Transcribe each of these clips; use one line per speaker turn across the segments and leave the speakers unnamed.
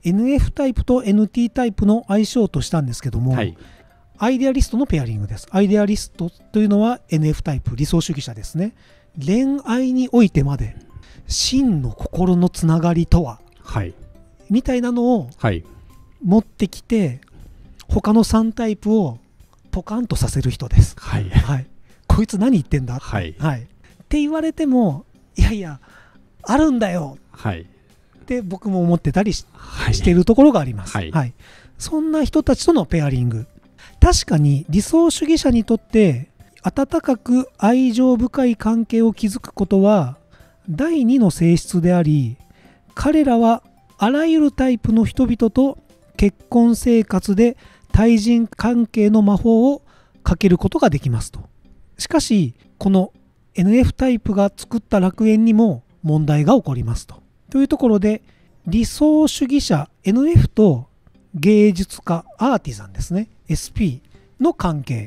NF タイプと NT タイプの相性としたんですけども、
はい、
アイデアリストのペアリングです。アイデアリストというのは NF タイプ、理想主義者ですね。恋愛においてまで真の心のつながりとは、
はい、
みたいなのを持ってきて、他の3タイプをポカンとさせる人です。
はい、
はい、こいつ何言ってんだ、
はい
はい、って言われても、いやいやあるんだよって僕も思ってたり しているところがあります。
はい
はい、そんな人たちとのペアリング、確かに理想主義者にとって温かく愛情深い関係を築くことは第2の性質であり、彼らはあらゆるタイプの人々と結婚生活で対人関係の魔法をかけることができますと。しかしこの NF タイプが作った楽園にも問題が起こりますと。というところで、理想主義者 NF と芸術家アーティザンですね SP の関係、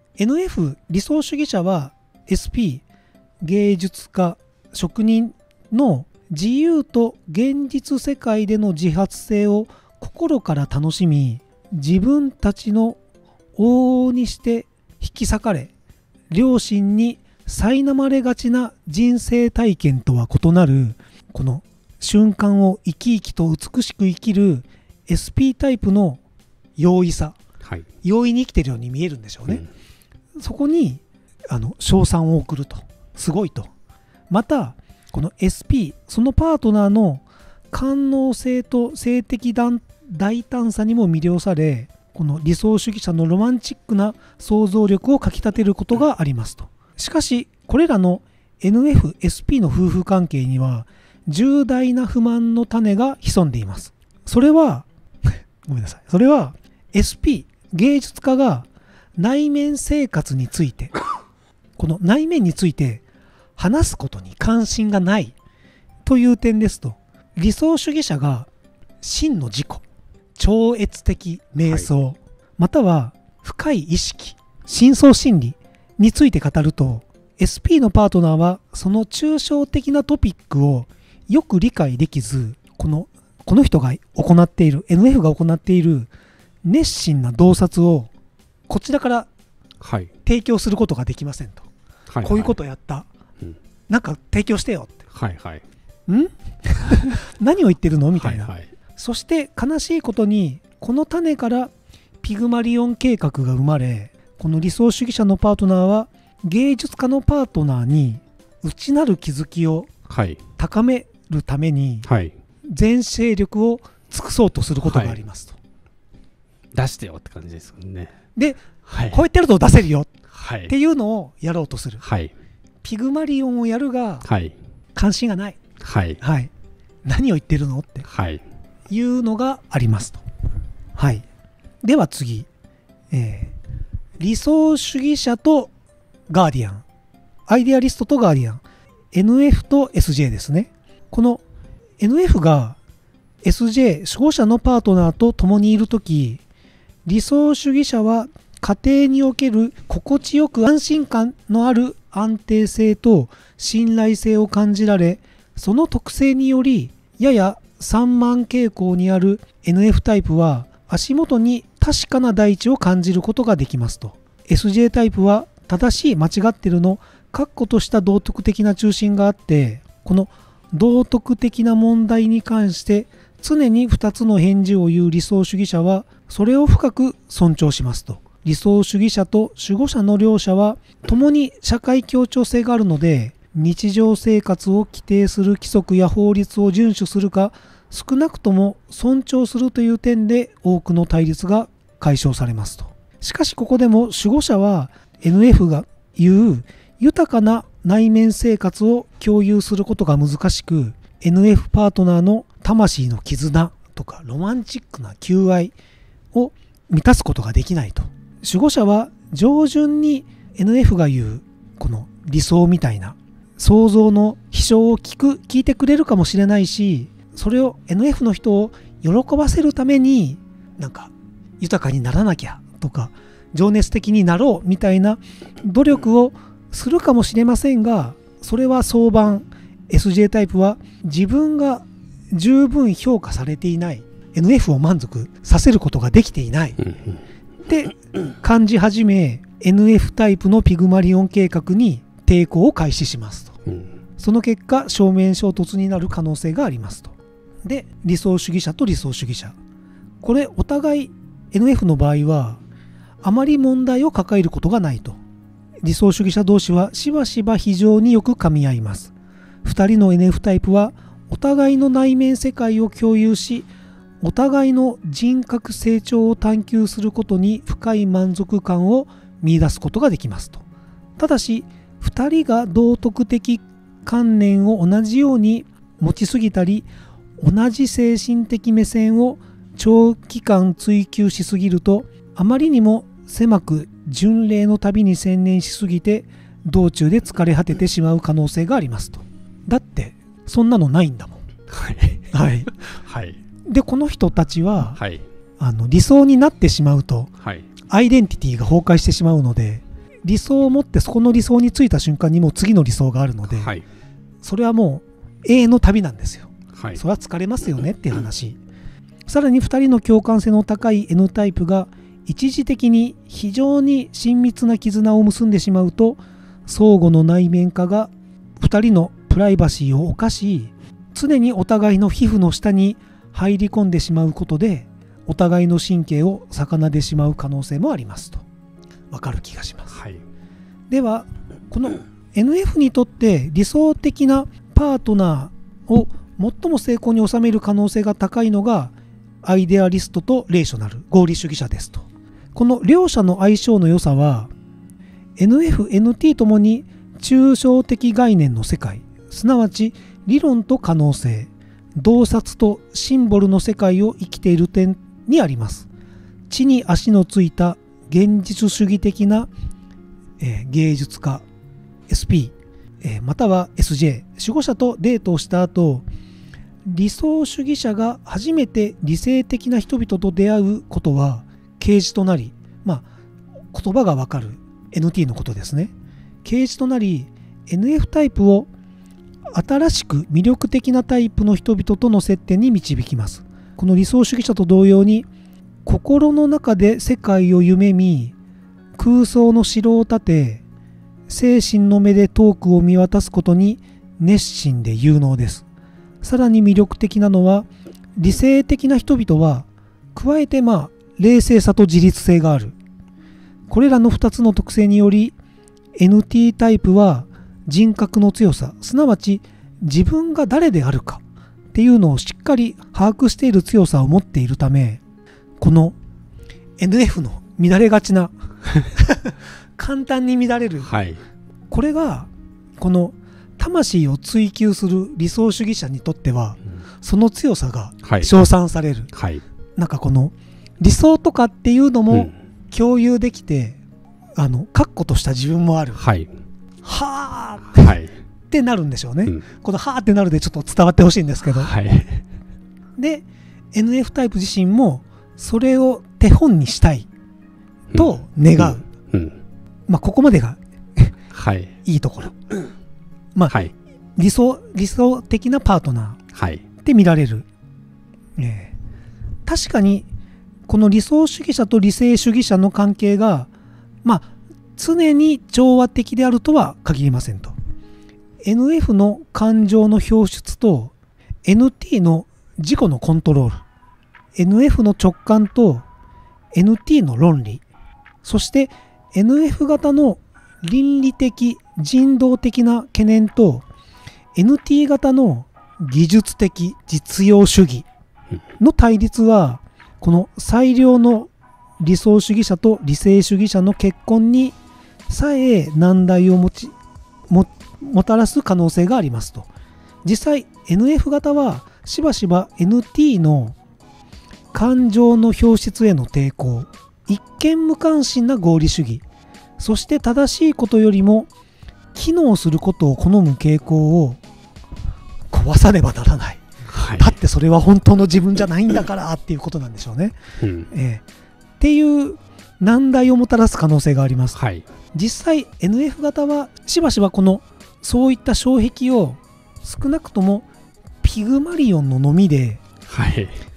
NF 理想主義者は SP 芸術家職人の自由と現実世界での自発性を心から楽しみ、自分たちの往々にして引き裂かれ、良心に苛まれがちな人生体験とは異なる、この瞬間を生き生きと美しく生きる SP タイプの容易さ、
はい、
容易に生きてるように見えるんでしょうね。そこに称賛を送ると、すごいと。またこの SP、 そのパートナーの官能性と性的大胆さにも魅了され、この理想主義者のロマンチックな想像力をかきたてることがありますと。しかしこれらの NF、SP の夫婦関係には重大な不満の種が潜んでいます。それはごめんなさい。それは SP 芸術家が内面生活について、この内面について話すことに関心がないという点ですと、理想主義者が真の自己、超越的瞑想、はい、または深い意識、深層心理について語ると、 SP のパートナーはその抽象的なトピックをよく理解できず、この人が行っている NF が行っている熱心な洞察をこちらから提供することができませんと、はい、こういうことやった、うん、なんか提供してよって、
はいはい、
ん何を言ってるのみたいな、
はいはい、
そして悲しいことにこの種からピグマリオン計画が生まれ、この理想主義者のパートナーは芸術家のパートナーに内なる気づきを高めるために全精力を尽くそうとすることがありますと、はい、
出してよって感じですもんね。
で、
はい、
こうやってやると出せるよ
はい、
っていうのをやろうとする、
はい、
ピグマリオンをやるが、はい、関心がない、
はい
はい、何を言ってるのっていうのがありますと、はい、では次、理想主義者とガーディアン、アイデアリストとガーディアン、 NF と SJ ですね。この NF が SJ 守護者のパートナーと共にいるとき、理想主義者は家庭における心地よく安心感のある安定性と信頼性を感じられ、その特性によりやや散漫傾向にある NF タイプは足元に確かな大地を感じることができますと。 SJ タイプは正しい間違ってるの確固とした道徳的な中心があって、この道徳的な問題に関して常に2つの返事を言う理想主義者はそれを深く尊重しますと。理想主義者と守護者の両者は共に社会協調性があるので、日常生活を規定する規則や法律を遵守するか、少なくとも尊重するという点で多くの対立が解消されますと。しかしここでも守護者は NF が言う豊かな内面生活を共有することが難しく、 NF パートナーの魂の絆とかロマンチックな求愛を満たすことができないと。守護者は上旬に NF が言うこの理想みたいな想像の飛翔を聞いてくれるかもしれないし、それを NF の人を喜ばせるためになんか豊かにならなきゃとか情熱的になろうみたいな努力をするかもしれませんが、それは相場 SJ タイプは自分が十分評価されていない、 NF を満足させることができていないって感じ始め、NF タイプのピグマリオン計画に抵抗を開始しますと。その結果正面衝突になる可能性がありますと。で、理想主義者と理想主義者、これお互い NF の場合はあまり問題を抱えることがないと。理想主義者同士はしばしば非常によく噛み合います。2人の NF タイプはお互いの内面世界を共有し、お互いの人格成長を探求することに深い満足感を見出すことができますと。ただし2人が道徳的観念を同じように持ちすぎたり、同じ精神的目線を長期間追求しすぎると、あまりにも狭く巡礼の旅に専念しすぎて道中で疲れ果ててしまう可能性がありますと。だってそんなのないんだもん。
はい
はい
はい。
でこの人たちは、
はい、
理想になってしまうと、
はい、
アイデンティティが崩壊してしまうので、理想を持ってそこの理想についた瞬間にもう次の理想があるので、
はい、
それはもう永遠の旅なんですよ。
はい、
それは疲れますよねっていう話。さらに2人の共感性の高い N タイプが一時的に非常に親密な絆を結んでしまうと、相互の内面化が2人のプライバシーを侵し、常にお互いの皮膚の下に入り込んでしまうことで、お互いの神経を逆なでしまう可能性もありますと。わかる気がします。
はい、
ではこの NF にとって理想的なパートナーを最も成功に収める可能性が高いのがアイデアリストとレーショナル合理主義者ですと。この両者の相性の良さは NF、NT ともに抽象的概念の世界、すなわち理論と可能性、洞察とシンボルの世界を生きている点にあります。地に足のついた現実主義的な、芸術家 SP、または SJ 守護者とデートをした後、理想主義者が初めて理性的な人々と出会うことは啓示となり、言葉がわかる NT のことですね。啓示となり NF タイプを新しく魅力的なタイプの人々との接点に導きます。この理想主義者と同様に、心の中で世界を夢見、空想の城を建て、精神の目で遠くを見渡すことに熱心で有能です。さらに魅力的なのは、理性的な人々は加えて冷静さと自律性がある。これらの2つの特性により NT タイプは人格の強さ、すなわち自分が誰であるかっていうのをしっかり把握している強さを持っているため、この NF の乱れがちな簡単に乱れる、
はい、
これがこの魂を追求する理想主義者にとっては、その強さが称賛される、
はい、
なんかこの理想とかっていうのも共有できて、確固とした自分もある、
はい、
はー、はい、ってなるんでしょうね、このはーってなるでちょっと伝わってほしいんですけど、
はい、
で NF タイプ自身もそれを手本にしたいと願う、ここまでが
はい、
いいところ、
はい、
理想的なパートナーって見られる、確かにこの理想主義者と理性主義者の関係が常に調和的であるとは限りませんと。 NF の感情の表出と NT の自己のコントロール、 NF の直感と NT の論理、そして NF 型の倫理的人道的な懸念と NT 型の技術的実用主義の対立は、この最良の理想主義者と理性主義者の結婚にさえ難題をもたらす可能性がありますと。実際 NF 型はしばしば NT の感情の表出への抵抗、一見無関心な合理主義、そして正しいことよりも機能することを好む傾向を壊さねばならない、はい、だってそれは本当の自分じゃないんだからっていうことなんでしょうね、っていう難題をもたらす可能性があります、はい、実際 NF 型はしばしばそういった障壁を少なくともピグマリオンの飲みで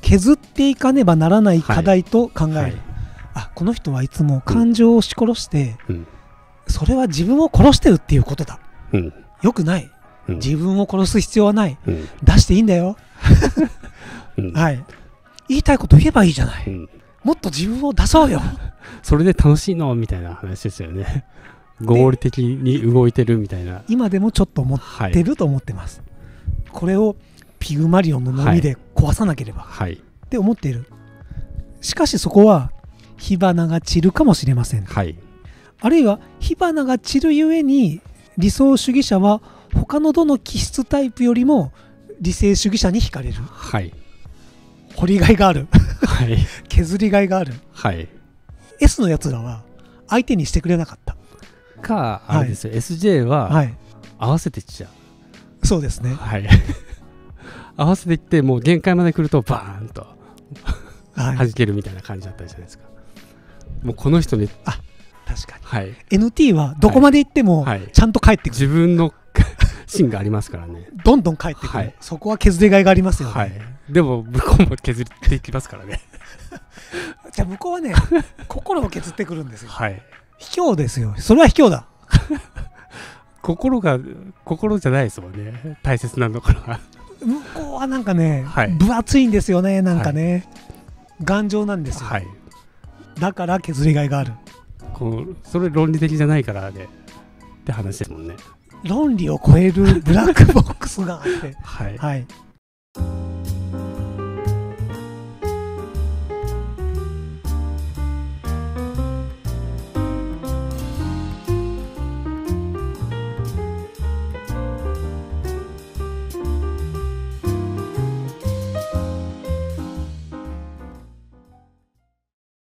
削っていかねばならない課題と考える、はい、あ、この人はいつも感情を押し殺して、それは自分を殺してるっていうことだ、よくない、自分を殺す必要はない、出していいんだよ、はい、言いたいこと言えばいいじゃない、もっと自分を出そうよ
それで楽しいのみたいな話ですよね。合理的に動いてるみたいな。
今でもちょっと思ってると思ってます、これをピグマリオンの波で壊さなければ、って思っている。しかしそこは火花が散るかもしれません、あるいは火花が散るゆえに理想主義者は他のどの気質タイプよりも理性主義者に惹かれる、掘りがいがある、削りがいがある、S のやつらは相手にしてくれなかった
か、あれですよ、SJ は合わせてきちゃう、
そうですね、
合わせていってもう限界まで来るとバーンと弾けるみたいな感じだったじゃないですか。もうこの人ね、
あ、確かに、NT はどこまで行ってもちゃんと帰ってくる、
自分の芯がありますからね、
どんどん帰ってくる、そこは削りがいがありますよね、
でも向こうも削っていきますからね
じゃあ向こうはね心を削ってくるんですよ、卑怯ですよ、それは卑怯だ
心じゃないですもんね、大切なのから
向こうはなんかね、分厚いんですよね、なんかね、頑丈なんですよ、だから削りがいがある。
それ論理的じゃないからねって話ですもんね。
論理を超えるブラックボックスがあって